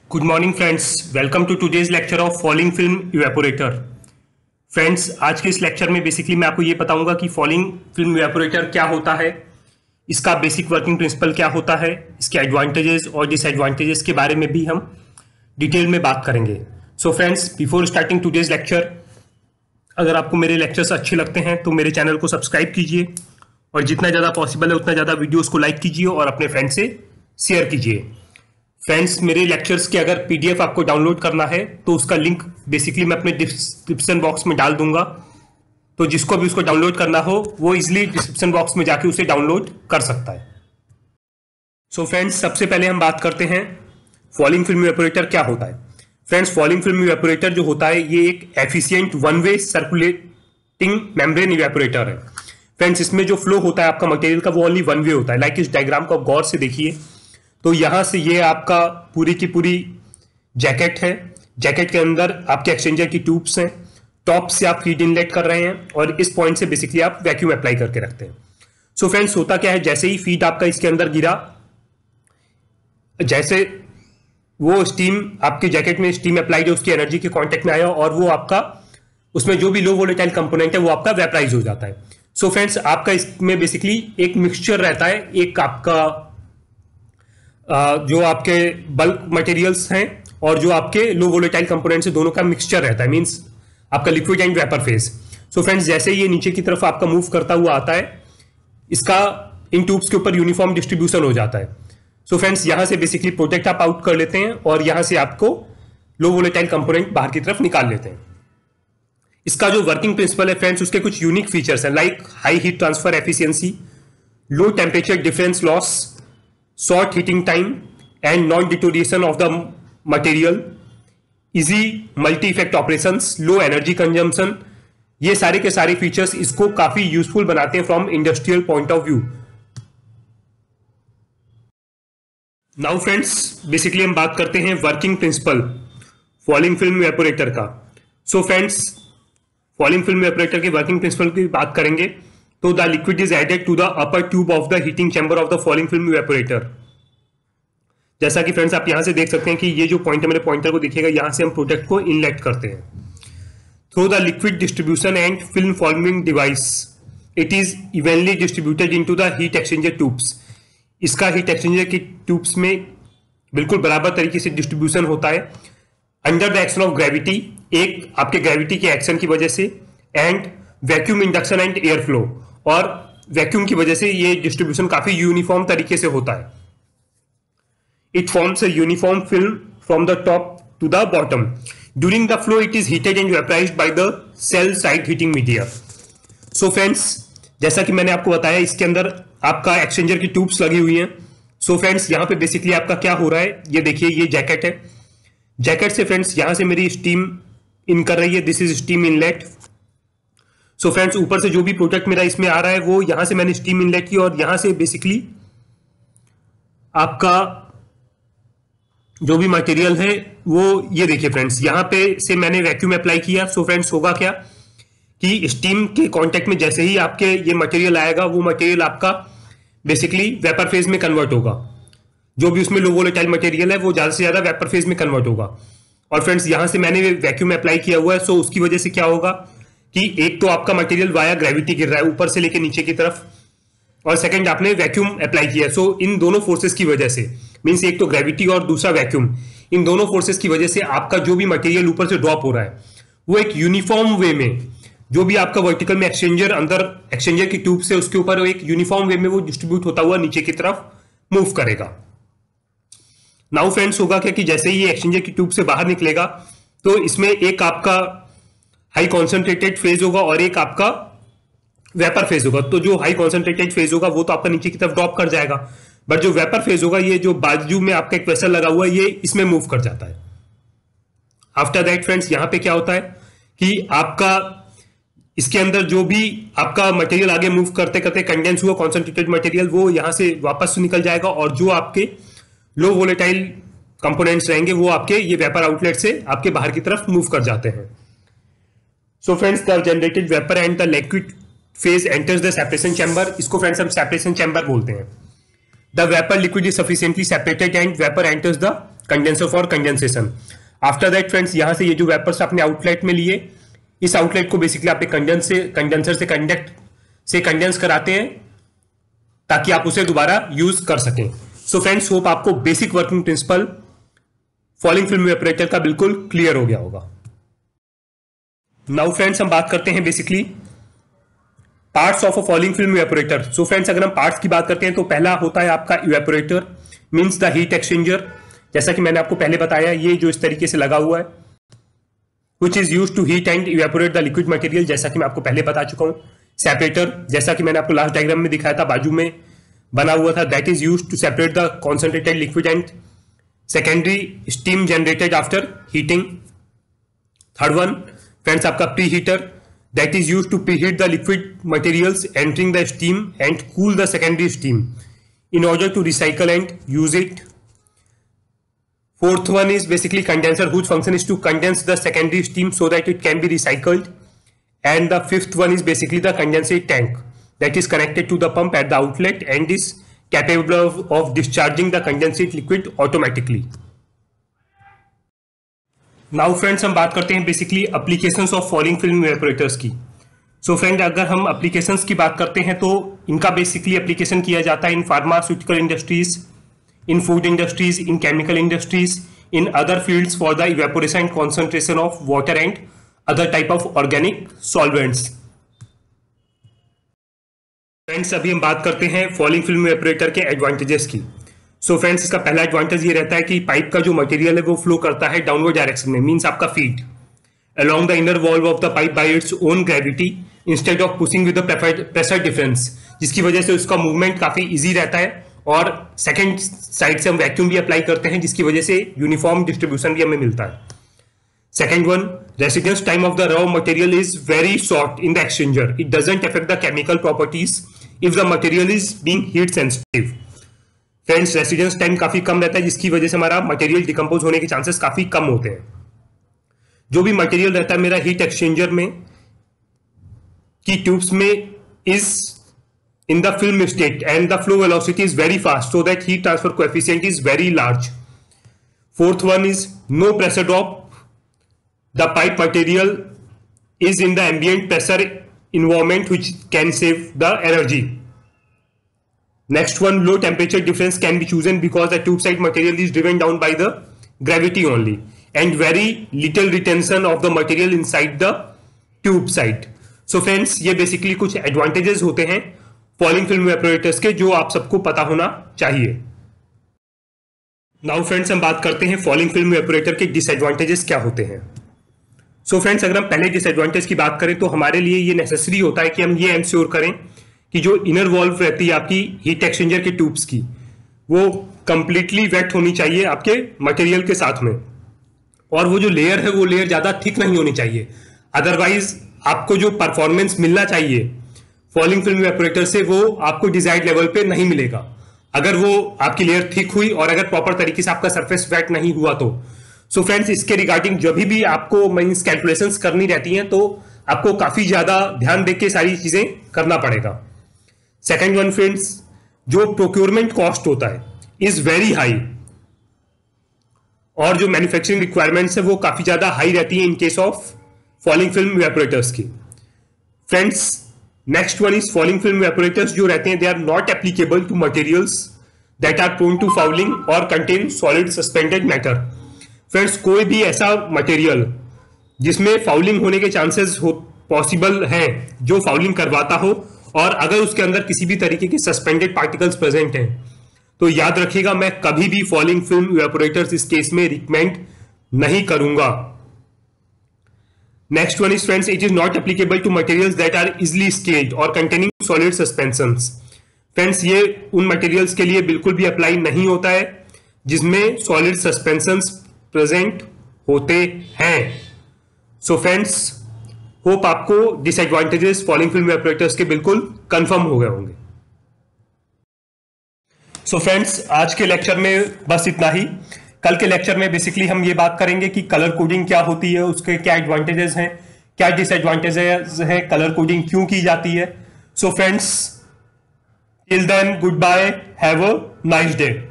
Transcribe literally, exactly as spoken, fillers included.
Good morning friends, welcome to today's lecture of falling film evaporator. Friends, आज के इस lecture में basically मैं आपको ये बताऊंगा कि फॉलिंग फिल्म इवेपोरेटर क्या होता है, इसका बेसिक वर्किंग प्रिंसिपल क्या होता है, इसके एडवांटेजेस और डिसएडवांटेजेस के बारे में भी हम डिटेल में बात करेंगे। So friends, before starting today's lecture, अगर आपको मेरे लेक्चर्स अच्छे लगते हैं तो मेरे चैनल को सब्सक्राइब कीजिए और जितना ज़्यादा पॉसिबल है उतना ज़्यादा वीडियोज़ को लाइक कीजिए और अपने फ्रेंड से शेयर कीजिए। फ्रेंड्स, मेरे लेक्चर्स के अगर पीडीएफ आपको डाउनलोड करना है तो उसका लिंक बेसिकली मैं अपने डिस्क्रिप्शन बॉक्स में डाल दूंगा, तो जिसको भी उसको डाउनलोड करना हो वो इजीली डिस्क्रिप्शन बॉक्स में जाके उसे डाउनलोड कर सकता है। सो so फ्रेंड्स, सबसे पहले हम बात करते हैं फॉलिंग फिल्म इवेपोरेटर क्या होता है। फ्रेंड्स, फॉलिंग फिल्म इवेपोरेटर जो होता है ये एक efficient one way circulating membrane evaporator है। फ्रेंड्स, इसमें जो फ्लो होता है आपका मटेरियल का वो ओनली वन वे होता है। लाइक इस डायग्राम को आप गौर से देखिए तो यहां से ये आपका पूरी की पूरी जैकेट है। जैकेट के अंदर आपके एक्सचेंजर की ट्यूब्स हैं। टॉप से आप फीड इनलेट कर रहे हैं और इस पॉइंट से बेसिकली आप वैक्यूम अप्लाई करके रखते हैं। सो so फ्रेंड्स, होता क्या है, जैसे ही फीड आपका इसके अंदर गिरा, जैसे वो स्टीम आपके जैकेट में स्टीम अप्लाइड है उसकी एनर्जी के कांटेक्ट में आया और वो आपका उसमें जो भी लो वोलेटाइल कंपोनेंट है वो आपका वेपराइज हो जाता है। सो so फ्रेंड्स, आपका इसमें बेसिकली एक मिक्सचर रहता है, एक आपका जो आपके बल्क मटेरियल्स हैं और जो आपके लो वोलेटाइल कंपोनेंट्स हैं दोनों का मिक्सचर रहता है, मींस आपका liquid and vapour phase. So friends, जैसे ये नीचे की तरफ आपका मूव करता हुआ आता है, इसका इन ट्यूब्स के ऊपर यूनिफॉर्म डिस्ट्रीब्यूशन हो जाता है। सो फ्रेंड्स, यहां से बेसिकली प्रोडक्ट आप आउट कर लेते हैं और यहां से आपको लो वोलेटाइल कंपोनेंट बाहर की तरफ निकाल लेते हैं। इसका जो वर्किंग प्रिंसिपल है फ्रेंड्स, उसके कुछ यूनिक फीचर्स हैं, like high heat transfer efficiency, low temperature difference loss, short heating time and non-deterioration of the material, easy multi-effect operations, low energy consumption। ये सारे के सारे फीचर्स इसको काफी यूजफुल बनाते हैं from industrial point of view. Now friends, basically हम बात करते हैं working principle falling film evaporator का। So friends, falling film evaporator के वर्किंग प्रिंसिपल की बात करेंगे तो the liquid is added to the upper tube of the heating chamber of the falling film evaporator. जैसा कि फ्रेंड्स आप यहां से देख सकते हैं कि ये जो पॉइंट है, मेरे पॉइंटर को देखिएगा, यहां से हम प्रोडक्ट को इनलेट करते हैं through the liquid distribution and film forming device. It is evenly distributed into the heat exchanger tubes. इसका हीट एक्सचेंजर की ट्यूब्स में बिल्कुल बराबर तरीके से डिस्ट्रीब्यूशन होता है under the action of gravity, एक आपके ग्रेविटी के एक्शन की वजह से, and vacuum induction and air flow, और वैक्यूम की वजह से ये डिस्ट्रीब्यूशन काफी यूनिफॉर्म तरीके से होता है। It forms a uniform film from the top to the bottom. During the flow it is heated and vaporised by the shell side heating media. So friends, जैसा कि मैंने आपको बताया, इसके अंदर आपका एक्सचेंजर की ट्यूब्स लगी हुई हैं। सो so फ्रेंड्स, यहां पे बेसिकली आपका क्या हो रहा है, ये देखिए, ये जैकेट है। जैकेट से फ्रेंड्स यहां से मेरी स्टीम इन कर रही है, this is steam inlet. So friends, ऊपर से जो भी प्रोडक्ट मेरा इसमें आ रहा है वो यहां से मैंने स्टीम इनलेट की और यहां से बेसिकली आपका जो भी मटेरियल है वो ये देखिए फ्रेंड्स, यहां पे से मैंने वैक्यूम अप्लाई किया। सो फ्रेंड्स, होगा क्या कि स्टीम के कांटेक्ट में जैसे ही आपके ये मटेरियल आएगा वो मटेरियल आपका बेसिकली वेपर फेज में कन्वर्ट होगा। जो भी उसमें लो वोलेटाइल मटेरियल है वो ज्यादा से ज्यादा वेपर फेज में कन्वर्ट होगा। और फ्रेंड्स, यहां से मैंने वैक्यूम अप्लाई किया हुआ है, सो उसकी वजह से क्या होगा कि एक तो आपका मटेरियल वाया ग्रेविटी गिर रहा है ऊपर से लेके नीचे की तरफ, और सेकंड आपने वैक्यूम अप्लाई किया। सो इन दोनों फोर्सेस की वजह से, मींस एक तो ग्रेविटी और दूसरा वैक्यूम, इन दोनों फोर्सेस की वजह से आपका जो भी मटेरियल ऊपर से ड्रॉप हो रहा है वो एक यूनिफॉर्म वे में, जो भी आपका वर्टिकल में एक्सचेंजर अंदर एक्सचेंजर की ट्यूब से उसके ऊपर एक यूनिफॉर्म वे में वो डिस्ट्रीब्यूट होता हुआ नीचे की तरफ मूव करेगा। नाउ फ्रेंड्स, होगा क्या कि जैसे ही ये एक्सचेंजर की ट्यूब से बाहर निकलेगा तो इसमें एक आपका हाई कॉन्सेंट्रेटेड फेज होगा और एक आपका वेपर फेज होगा। तो जो हाई कॉन्सेंट्रेटेड फेज होगा वो तो आपका नीचे की तरफ ड्रॉप कर जाएगा, बट जो वेपर फेज होगा, ये जो बाजू में आपका एक वेसल लगा हुआ है, ये इसमें मूव कर जाता है। आफ्टर दैट फ्रेंड्स, यहां पे क्या होता है कि आपका इसके अंदर जो भी आपका मटेरियल आगे मूव करते करते कंडेंस हुआ कॉन्सेंट्रेटेड मटेरियल वो यहां से वापस निकल जाएगा, और जो आपके लो वोलेटाइल कंपोनेंट्स रहेंगे वो आपके ये वेपर आउटलेट से आपके बाहर की तरफ मूव कर जाते हैं। So friends, the generated vapour and the liquid phase enters the separation chamber. इसको फ्रेंड्स हम सेपरेशन चैम्बर बोलते हैं। The vapour liquid is sufficiently separated and vapour enters the condenser for condensation. After that friends यहां से ये जो vapours आपने outlet में लिए, इस आउटलेट को बेसिकली आपने कंडेंस से कंडेंसर से कंडक्ट से कंडेंस कराते हैं ताकि आप उसे दोबारा यूज कर सकें। सो फ्रेंड्स होप आपको basic working principle falling film evaporator का बिल्कुल क्लियर हो गया होगा। नाउ फ्रेंड्स हम बात करते हैं basically parts of a falling film evaporator. So friends अगर हम पार्ट्स की बात करते हैं तो पहला होता है आपका evaporator, means the heat exchanger. जैसा कि मैंने आपको पहले बताया, ये जो इस तरीके से लगा हुआ है, which is use to heat and evaporate the liquid material, जैसा कि मैं आपको पहले बता चुका हूं। सेपरेटर, जैसा कि मैंने आपको लास्ट डायग्राम में दिखाया था, बाजू में बना हुआ था, that is use to separate the concentrated liquid and secondary steam generated after heating. Third one friends आपका preheater, that is used to preheat the liquid materials entering the steam and cool the secondary steam in order to recycle and use it. Fourth one is basically condenser, whose function is to condense the secondary steam so that it can be recycled. And the fifth one is basically the condensate tank that is connected to the pump at the outlet and is capable of, of discharging the condensate liquid automatically. Now friends हम बात करते हैं basically applications of falling film evaporators की। So so friend अगर हम applications की बात करते हैं तो इनका बेसिकली एप्लीकेशन किया जाता है in pharmaceutical industries, in food industries, in chemical industries, in other fields for the evaporation and concentration of water and other type of organic solvents. Friends अभी हम बात करते हैं फॉलिंग फिल्म इवेपोरेटर के advantages की। सो so फ्रेंड्स इसका पहला advantage ये रहता है कि पाइप का जो मटेरियल है वो फ्लो करता है डाउनवर्ड डायरेक्शन में, मींस आपका feed along the inner wall of the pipe by its own gravity instead of pushing with the pressure difference, जिसकी वजह से उसका मूवमेंट काफी इजी रहता है। और सेकेंड साइड से हम वैक्यूम भी अप्लाई करते हैं, जिसकी वजह से यूनिफॉर्म डिस्ट्रीब्यूशन भी हमें मिलता है। Second one, residence time of the raw material is very short in the exchanger, it doesn't affect the chemical properties if the material is being heat sensitive. Friends residence time काफी कम रहता है, जिसकी वजह से हमारा मटेरियल डिकम्पोज होने के चांसेस काफी कम होते हैं। जो भी मटेरियल रहता है मेरा हीट एक्सचेंजर में की ट्यूब्स में is in the film state and the flow velocity is very fast, so that heat transfer coefficient is very large. Fourth one is no pressure drop, the pipe material is in the ambient pressure environment which can save the energy. Next one, low temperature difference can be chosen because the tube side material is driven down by the gravity only and very little retention of the material inside the tube side. So friends ये basically कुछ advantages होते हैं falling film evaporators के, जो आप सबको पता होना चाहिए। Now friends हम बात करते हैं फॉलिंग फिल्म इवेपोरेटर के डिसएडवांटेजेस क्या होते हैं। So friends अगर हम पहले डिसएडवांटेज की बात करें तो हमारे लिए ये नेसेसरी होता है कि हम ये एंश्योर करें कि जो इनर वॉल्व रहती है आपकी हीट एक्सचेंजर के ट्यूब्स की, वो कंप्लीटली वेट होनी चाहिए आपके मटेरियल के साथ में, और वो जो लेयर है वो लेयर ज्यादा थिक नहीं होनी चाहिए, अदरवाइज आपको जो परफॉर्मेंस मिलना चाहिए फॉलिंग फिल्म इवेपोरेटर से वो आपको डिजायर्ड लेवल पे नहीं मिलेगा अगर वो आपकी लेयर थिक हुई और अगर प्रॉपर तरीके से आपका सरफेस वेट नहीं हुआ तो। सो फ्रेंड्स इसके रिगार्डिंग जब भी आपको मींस कैलकुलेशंस करनी रहती हैं तो आपको काफी ज्यादा ध्यान देके सारी चीजें करना पड़ेगा। सेकेंड वन फ्रेंड्स, जो प्रोक्योरमेंट कॉस्ट होता है इज वेरी हाई, और जो मैन्युफैक्चरिंग रिक्वायरमेंट्स है वो काफी ज्यादा हाई रहती है in case of falling film evaporators की। Friends next one is falling film evaporators जो रहते हैं they are not applicable to materials that are prone to fouling और contain solid suspended matter. Friends कोई भी ऐसा मटेरियल जिसमें फाउलिंग होने के चांसेस हो पॉसिबल है, जो फाउलिंग करवाता हो, और अगर उसके अंदर किसी भी तरीके के सस्पेंडेड पार्टिकल्स प्रेजेंट हैं, तो याद रखिएगा मैं कभी भी फॉलिंग फिल्म इवेपोरेटर्स इस केस में रिकमेंड नहीं करूंगा। Next one is friends, it is not applicable to materials that are easily scaled और कंटेनिंग सॉलिड सस्पेंशंस। फ्रेंड्स ये उन मटेरियल्स के लिए बिल्कुल भी अप्लाई नहीं होता है जिसमें सॉलिड सस्पेंशंस प्रेजेंट होते हैं। सो फ्रेंड्स होप आपको डिसएडवांटेजेस फॉलिंग फिल्म इवेपोरेटर्स के बिल्कुल कंफर्म हो गए होंगे। सो so फ्रेंड्स आज के लेक्चर में बस इतना ही। कल के लेक्चर में बेसिकली हम ये बात करेंगे कि कलर कोडिंग क्या होती है, उसके क्या एडवांटेजेस हैं, क्या डिसएडवांटेजेस है, कलर कोडिंग क्यों की जाती है। So friends till then goodbye, have a nice day.